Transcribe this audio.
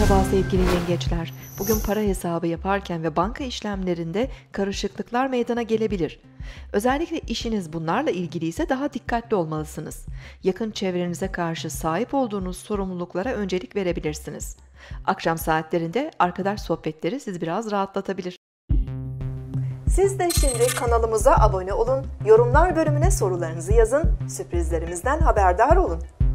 Merhaba sevgili yengeçler. Bugün para hesabı yaparken ve banka işlemlerinde karışıklıklar meydana gelebilir. Özellikle işiniz bunlarla ilgiliyse daha dikkatli olmalısınız. Yakın çevrenize karşı sahip olduğunuz sorumluluklara öncelik verebilirsiniz. Akşam saatlerinde arkadaş sohbetleri sizi biraz rahatlatabilir. Siz de şimdi kanalımıza abone olun, yorumlar bölümüne sorularınızı yazın, sürprizlerimizden haberdar olun.